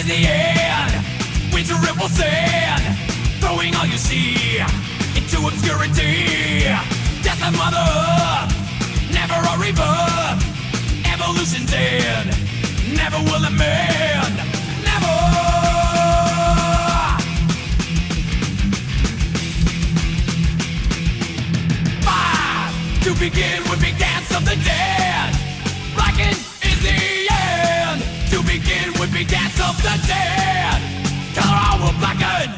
the end. Winter ripple sand, throwing all you see into obscurity. Death of Mother Earth, never a rebirth. Evolution's end, never will it mend. Never. To begin with big dance of the dead. Blackened is the end. To begin with big dance of the dead. Color all will blacken.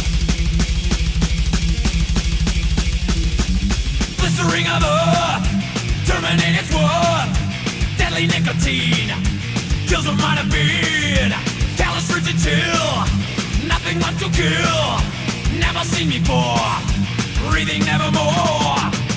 Blistering of earth, terminate its worth. Deadly nicotine kills what might have been. Callous rigid chill, nothing left to kill. Never seen before, breathing nevermore.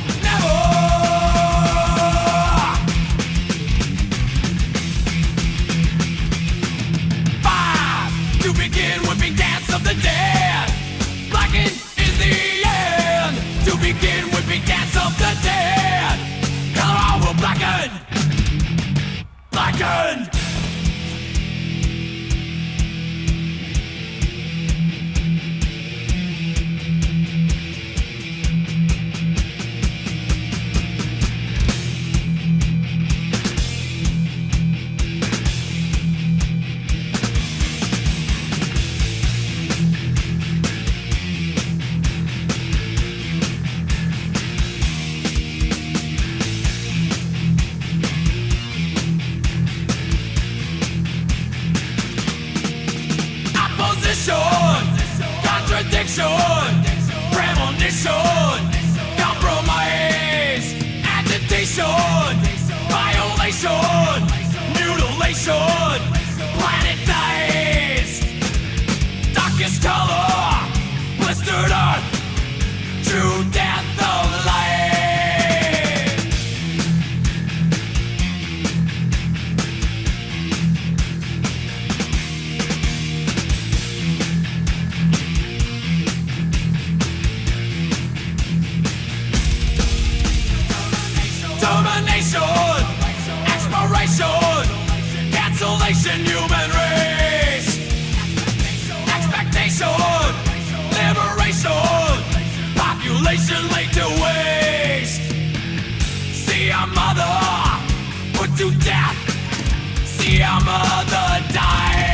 To begin with big dance of the dead. Blackened is the end. To begin with big dance of the dead. Color all will blacken. Blackened. Contradiction, premonition, compromise, agitation, violation, mutilation, planet dies. Darkest color, blistered earth, true death of life. Termination, expiration, cancellation, human race. Expectation, liberation, population laid to waste. See our mother put to death, see our mother die.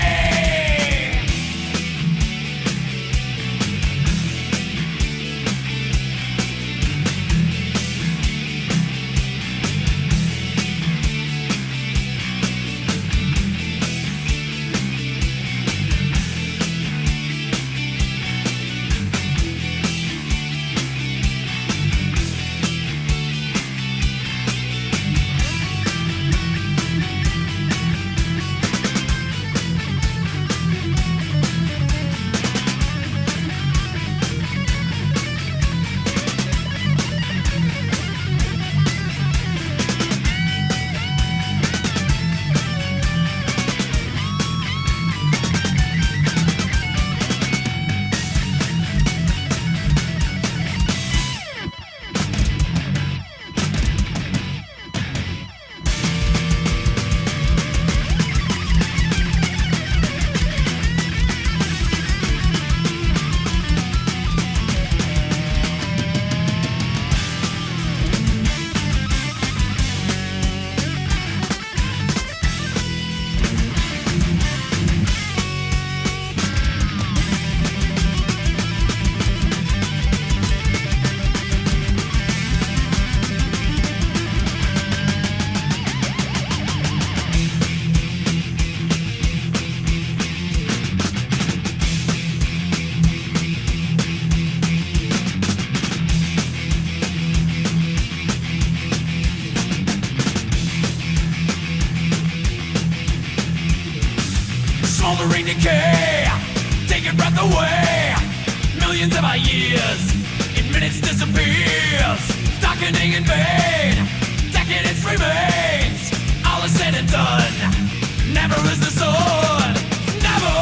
Smoldering decay, taking breath away. Millions of our years, in minutes disappears. Darkening in vain, decadence remains. All is said and done, never is the sun. Never.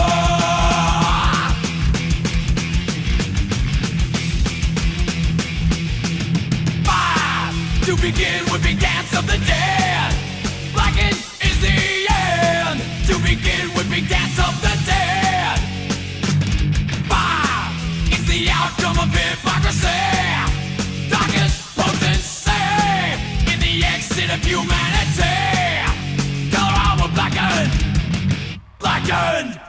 To begin with big dance of the dead. Blackened is the end. To begin with big dance of the dead. opposite of humanity. Color armor blackened, blackened.